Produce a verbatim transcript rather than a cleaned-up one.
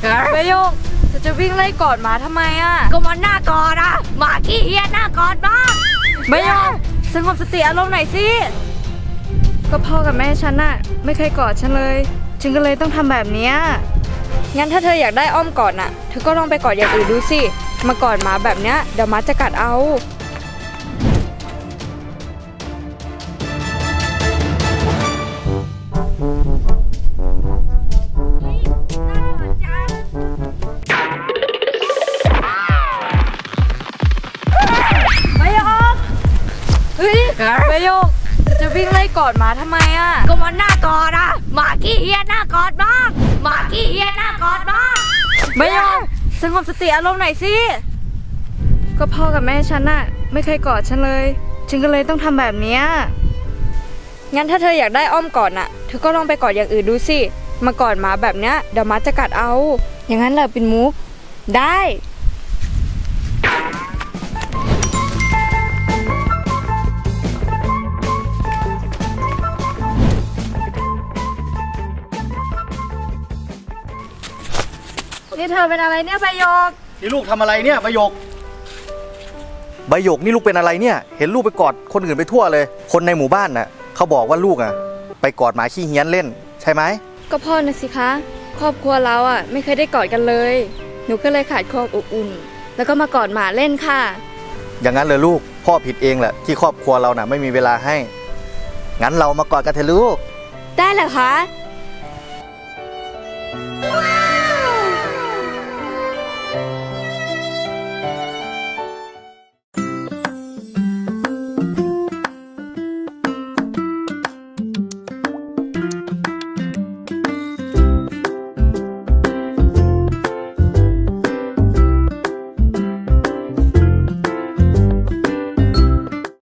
ใบหยกจะจะวิ่งไล่กอดหมาทำไมอ่ะก็มันหน้ากอดอ่ะหมาขี้เหี้ยหน้ากอดมากใบหยกสงบสติอารมณ์หน่อยสิก็พ่อกับแม่ฉันน่ะไม่เคยกอดฉันเลยฉันก็เลยต้องทำแบบนี้งั้นถ้าเธออยากได้อ้อมกอดน่ะเธอก็ลองไปกอดอย่างอื่นดูสิมากอดหมาแบบเนี้ยเดี๋ยวหมาจะกัดเอาใบหยกจะวิ่งไล่กอดหมาทำไมอ่ะก็มันหน้ากอดอ่ะหมาขี้เหี้ยหน้ากอดมากหมาขี้เหี้ยหน้ากอดมากใบหยกสงบสติอารมณ์หน่อยสิก็พ่อกับแม่ฉันน่ะไม่เคยกอดฉันเลยฉันก็เลยต้องทำแบบนี้งั้นถ้าเธออยากได้อ้อมกอดน่ะเธอก็ลองไปกอดอย่างอื่นดูสิมากอดหมาแบบเนี้ยเดี๋ยวหมาจะกัดเอาอย่างนั้นเหรอปิ่นมุกได้นี่เธอเป็นอะไรเนี่ยใบหยกนี่ลูกทำอะไรเนี่ยใบหยกใบหยกนี่ลูกเป็นอะไรเนี่ยเห็นลูกไปกอดคนอื่นไปทั่วเลยคนในหมู่บ้านน่ะเขาบอกว่าลูกอ่ะไปกอดหมาขี้เหี้ยนเล่นใช่ไหมก็พ่อนะสิคะครอบครัวเราอ่ะไม่เคยได้กอดกันเลยหนูก็เลยขาดความอบอุ่นแล้วก็มากอดหมาเล่นค่ะอย่างนั้นเลยลูกพ่อผิดเองแหละที่ครอบครัวเราน่ะไม่มีเวลาให้งั้นเรามากอดกันเถอะลูกได้เหรอคะ